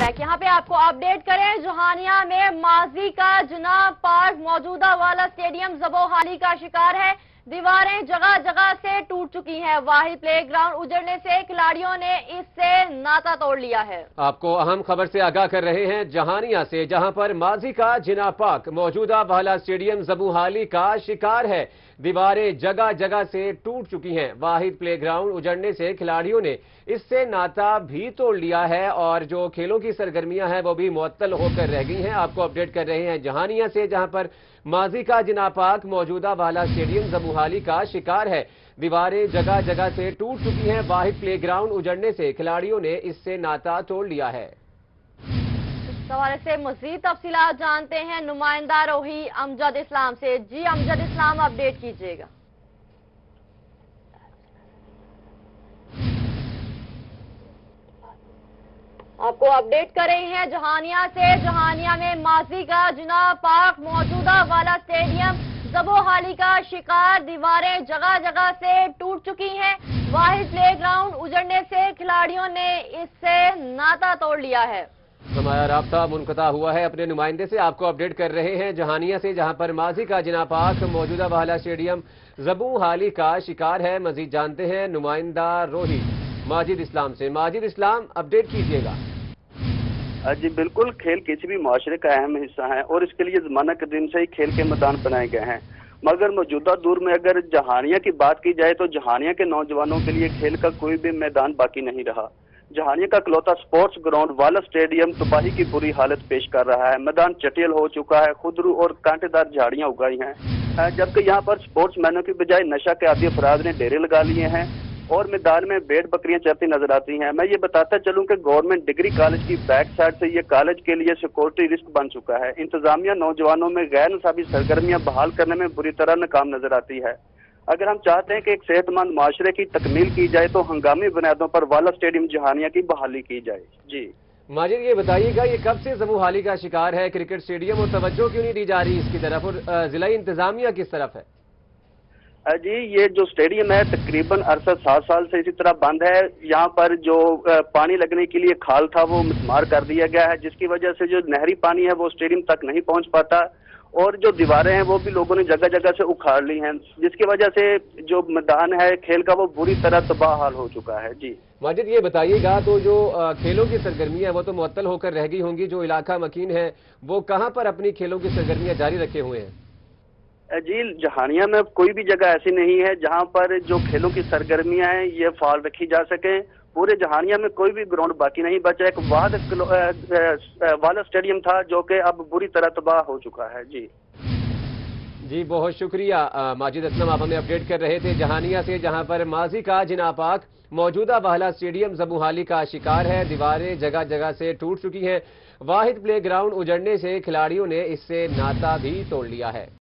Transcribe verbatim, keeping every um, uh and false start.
Back यहाँ पे आपको अपडेट करें। जहानिया में माजी का जना पार्क मौजूदा वाला स्टेडियम ज़बोहाली का शिकार है। दीवारें जगह जगह से टूट चुकी हैं। वाहिद प्ले ग्राउंड उजड़ने से खिलाड़ियों ने इससे नाता तोड़ लिया है। आपको अहम खबर से आगाह कर रहे हैं जहानिया से, जहां पर माजी का जना पार्क मौजूदा वाला स्टेडियम ज़बोहाली का शिकार है। दीवारें जगह जगह से टूट चुकी हैं। वाहिद प्ले ग्राउंड उजड़ने से खिलाड़ियों ने इससे नाता भी तोड़ लिया है और जो खेलों की सरगर्मियां हैं वो भी मुअत्तल होकर रह गई हैं। आपको अपडेट कर रहे हैं जहानिया से, जहां पर माजी का जना पार्क मौजूदा वाला स्टेडियम ज़बोहाली का शिकार है। दीवारें जगह जगह से टूट चुकी हैं। वाहिद प्ले ग्राउंड उजड़ने से खिलाड़ियों ने इससे नाता तोड़ लिया है। इस हवाले से मजीद तफसीलात जानते हैं नुमाइंदा रोही अमजद इस्लाम से। जी अमजद इस्लाम, अपडेट कीजिएगा। आपको अपडेट कर रही हैं जहानिया से। जहानिया में माजी का जना पार्क मौजूदा वाला स्टेडियम ज़बोहाली का शिकार। दीवारें जगह जगह से टूट चुकी हैं। वाहिद प्ले ग्राउंड उजड़ने से खिलाड़ियों ने इससे नाता तोड़ लिया है। हमारा राब्ता मुनक़ता हुआ है अपने नुमाइंदे से। आपको अपडेट कर रहे हैं जहानिया से, जहां पर माजी का जना पार्क मौजूदा वाला स्टेडियम ज़बोहाली का शिकार है। मजीद जानते हैं नुमाइंदा रोही माजिद इस्लाम से। माजिद इस्लाम, अपडेट कीजिएगा। जी बिल्कुल, खेल किसी भी माशरे का अहम हिस्सा है और इसके लिए ज़माना के दिन से ही खेल के मैदान बनाए गए हैं। मगर मौजूदा दौर में अगर जहानिया की बात की जाए तो जहानिया के नौजवानों के लिए खेल का कोई भी मैदान बाकी नहीं रहा। जहानिया का इकलौता स्पोर्ट्स ग्राउंड वाला स्टेडियम तबाही की बुरी हालत पेश कर रहा है। मैदान चटियल हो चुका है, खुदरू और कांटेदार झाड़ियां उगाई हैं, जबकि यहाँ पर स्पोर्ट्स मैनों की बजाय नशा के आदी अफराद ने डेरे लगा लिए हैं और मैदान में भेड़ बकरियां चरती नजर आती हैं। मैं ये बताता चलूं कि गवर्नमेंट डिग्री कॉलेज की बैक साइड से ये कॉलेज के लिए सिक्योरिटी रिस्क बन चुका है। इंतजामिया नौजवानों में गैर निसाबी सरगर्मियां बहाल करने में बुरी तरह नाकाम नजर आती है। अगर हम चाहते हैं कि एक सेहतमंद माशरे की तकमील की जाए तो हंगामी बुनियादों पर वाला स्टेडियम जहानिया की बहाली की जाए। जी माजिद, ये बताइएगा ये कब से ज़बोहाली का शिकार है क्रिकेट स्टेडियम और तवज्जो क्यों नहीं दी जा रही इसकी तरफ, और जिला इंतजामिया किस तरफ है? जी ये जो स्टेडियम है तकरीबन अड़सठ सात साल से इसी तरह बंद है। यहाँ पर जो पानी लगने के लिए खाल था वो मिसमार कर दिया गया है, जिसकी वजह से जो नहरी पानी है वो स्टेडियम तक नहीं पहुँच पाता और जो दीवारें हैं वो भी लोगों ने जगह जगह से उखाड़ ली हैं, जिसकी वजह से जो मैदान है खेल का वो बुरी तरह तबाह हाल हो चुका है। जी माजिद, ये बताइएगा तो जो खेलों की सरगर्मियां वो तो मुअत्तल होकर रह गई होंगी, जो इलाका मकीन है वो कहाँ पर अपनी खेलों की सरगर्मियां जारी रखे हुए हैं? जी जहानिया में कोई भी जगह ऐसी नहीं है जहां पर जो खेलों की सरगर्मियां हैं ये फाल रखी जा सके। पूरे जहानिया में कोई भी ग्राउंड बाकी नहीं बचा। एक वाहिद वाला स्टेडियम था जो कि अब बुरी तरह तबाह हो चुका है। जी जी बहुत शुक्रिया माजिद असलम, आप हमें अपडेट कर रहे थे जहानिया से, जहां पर माजी का जना पार्क मौजूदा वाला स्टेडियम ज़बोहाली का शिकार है। दीवारें जगह जगह से टूट चुकी हैं। वाहिद प्ले ग्राउंड उजड़ने से खिलाड़ियों ने इससे नाता भी तोड़ लिया है।